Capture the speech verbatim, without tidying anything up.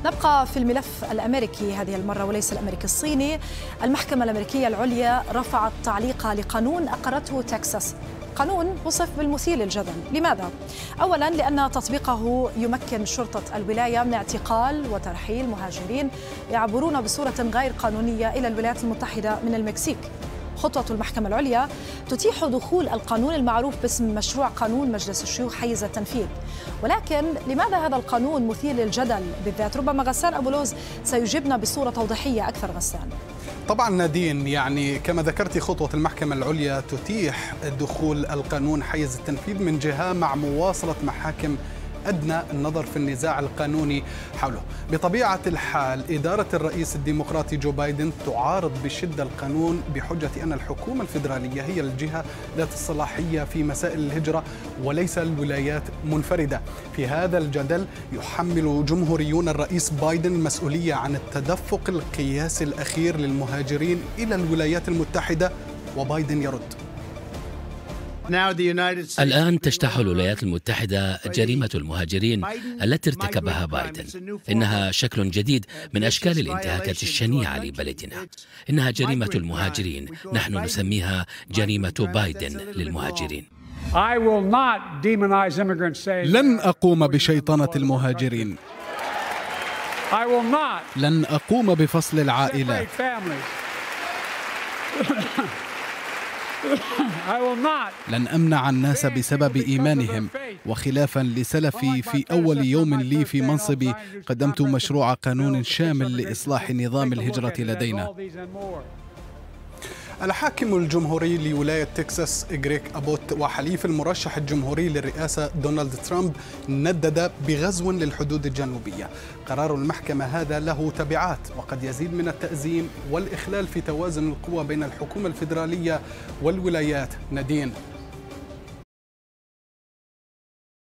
نبقى في الملف الأمريكي هذه المرة وليس الأمريكي الصيني. المحكمة الأمريكية العليا رفعت تعليقها لقانون أقرته تكساس، قانون وصف بالمثير للجدل. لماذا؟ أولاً لأن تطبيقه يمكن شرطة الولاية من اعتقال وترحيل مهاجرين يعبرون بصورة غير قانونية إلى الولايات المتحدة من المكسيك. خطوة المحكمة العليا تتيح دخول القانون المعروف باسم مشروع قانون مجلس الشيوخ حيز التنفيذ. ولكن لماذا هذا القانون مثير للجدل بالذات؟ ربما غسان أبو لوز سيجيبنا بصورة توضيحية أكثر. غسان. طبعا نادين، يعني كما ذكرتي خطوة المحكمة العليا تتيح دخول القانون حيز التنفيذ من جهة مع مواصلة محاكم أدنى النظر في النزاع القانوني حوله. بطبيعة الحال إدارة الرئيس الديمقراطي جو بايدن تعارض بشدة القانون بحجة أن الحكومة الفيدرالية هي الجهة ذات الصلاحية في مسائل الهجرة وليس الولايات منفردة. في هذا الجدل يحمل جمهوريون الرئيس بايدن المسؤولية عن التدفق القياسي الأخير للمهاجرين إلى الولايات المتحدة، وبايدن يرد. الآن تجتاح الولايات المتحدة جريمة المهاجرين التي ارتكبها بايدن. إنها شكل جديد من أشكال الانتهاكات الشنيعة لبلدنا. إنها جريمة المهاجرين، نحن نسميها جريمة بايدن للمهاجرين. لن أقوم بشيطنة المهاجرين. لن أقوم بفصل العائلات. لن أمنع الناس بسبب إيمانهم. وخلافا لسلفي، في أول يوم لي في منصبي قدمت مشروع قانون شامل لإصلاح نظام الهجرة لدينا. الحاكم الجمهوري لولاية تكساس غريغ أبوت وحليف المرشح الجمهوري للرئاسة دونالد ترامب ندد بغزو للحدود الجنوبية. قرار المحكمة هذا له تبعات وقد يزيد من التأزيم والإخلال في توازن القوى بين الحكومة الفيدرالية والولايات. نادين.